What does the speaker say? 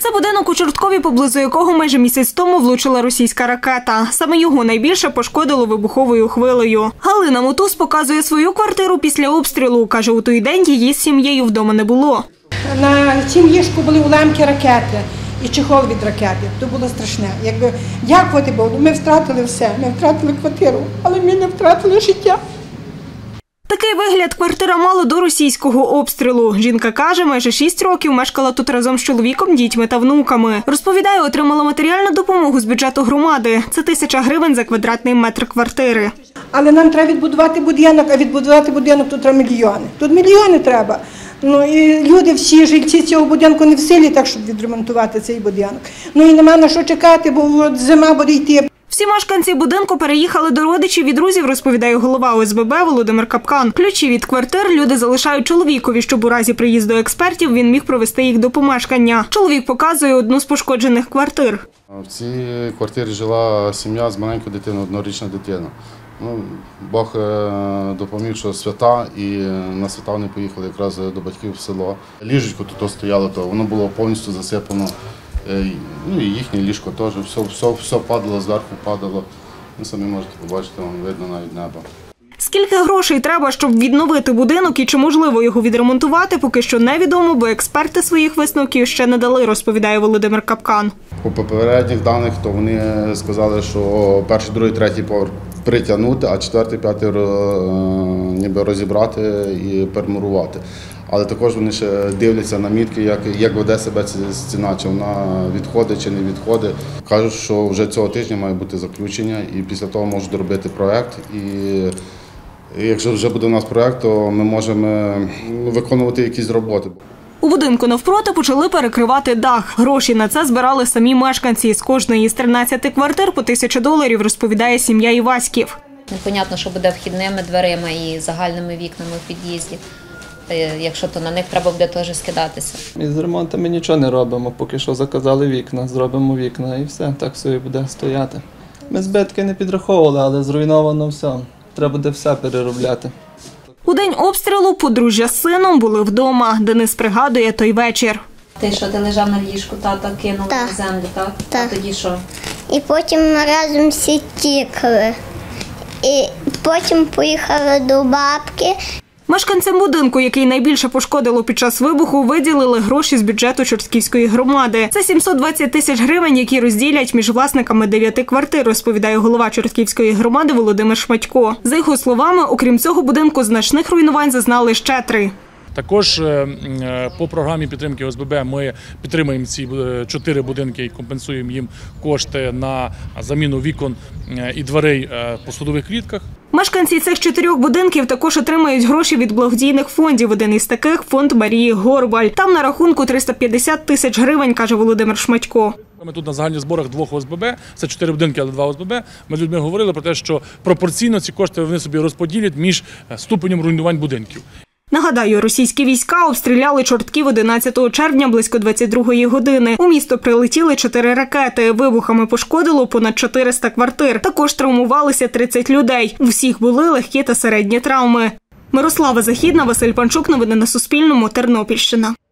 Це будинок у Чорткові, поблизу якого майже місяць тому влучила російська ракета. Саме його найбільше пошкодило вибуховою хвилею. Галина Мотус показує свою квартиру після обстрілу. Каже, у той день її з сім'єю вдома не було. На цім ліжку були уламки ракети і чехол від ракети. Це було страшне. Якби дякувати Богу, ми втратили все. Ми втратили квартиру, але ми не втратили життя. Такий вигляд квартира мала до російського обстрілу. Жінка каже, майже 6 років мешкала тут разом з чоловіком, дітьми та внуками. Розповідає, отримала матеріальну допомогу з бюджету громади. Це 1000 гривень за квадратний метр квартири. Але нам треба відбудувати будинок, а відбудувати будинок тут треба мільйони. Тут мільйони треба. Ну і люди, всі жильці цього будинку не в силі так, щоб відремонтувати цей будинок. Ну і нема на що чекати, бо зима буде йти. Всі мешканці будинку переїхали до родичів і друзів, розповідає голова ОСББ Володимир Капкан. Ключі від квартир люди залишають чоловікові, щоб у разі приїзду експертів він міг провести їх до помешкання. Чоловік показує одну з пошкоджених квартир. В цій квартирі жила сім'я з маленькою дитиною, однорічна дитина. Бог допоміг, що свята, і на свята вони поїхали якраз до батьків в село. Ліжечко тут стояло, то воно було повністю засипано. І їхнє ліжко теж, все падало, зверху падало. Ви самі можете побачити, вам видно навіть небо. Скільки грошей треба, щоб відновити будинок і чи можливо його відремонтувати, поки що невідомо, бо експерти своїх висновків ще не дали, розповідає Володимир Капкан. По попередніх даних, то вони сказали, що перший, другий, третій поверх притягнути, а четвертий, п'ятий ніби розібрати і перемурувати. Але також вони ще дивляться на мітки, як веде себе ця стіна, чи вона відходить, чи не відходить. Кажуть, що вже цього тижня має бути заключення, і після того можуть доробити проєкт. І якщо вже буде у нас проєкт, то ми можемо виконувати якісь роботи. У будинку навпроти почали перекривати дах. Гроші на це збирали самі мешканці. З кожної з 13 квартир по $1000, розповідає сім'я Іваськів. Непонятно, що буде вхідними дверима і загальними вікнами в під'їзді. Якщо то на них треба буде теж скидатися. Із ремонту ми нічого не робимо, поки що заказали вікна, зробимо вікна і все, так собі буде стояти. Ми збитки не підраховували, але зруйновано все. Треба буде все переробляти. У день обстрілу подружжя з сином були вдома. Денис пригадує той вечір. Ти що, ти лежав на ліжку, тата кинув на землю, так? Так. А тоді що? І потім разом всі тікли. І потім поїхали до бабки. Мешканцям будинку, який найбільше пошкодило під час вибуху, виділили гроші з бюджету Чортківської громади. Це 720 тисяч гривень, які розділять між власниками 9 квартир, розповідає голова Чортківської громади Володимир Шматько. За його словами, окрім цього будинку, значних руйнувань зазнали ще 3. Також по програмі підтримки ОСББ ми підтримуємо ці 4 будинки і компенсуємо їм кошти на заміну вікон і дверей по сходових клітках. Мешканці цих 4 будинків також отримають гроші від благодійних фондів. Один із таких – фонд Марії Горбаль. Там на рахунку 350 тисяч гривень, каже Володимир Шматько. Ми тут на загальних зборах 2 ОСББ, це 4 будинки, але 2 ОСББ. Ми з людьми говорили про те, що пропорційно ці кошти вони собі розподілять між ступенем руйнувань будинків. Нагадаю, російські війська обстріляли Чортків 11 червня близько 22-ї години. У місто прилетіли 4 ракети. Вибухами пошкодило понад 400 квартир. Також травмувалися 30 людей. У всіх були легкі та середні травми. Мирослава Західна, Василь Панчук. Новини на Суспільному. Тернопільщина.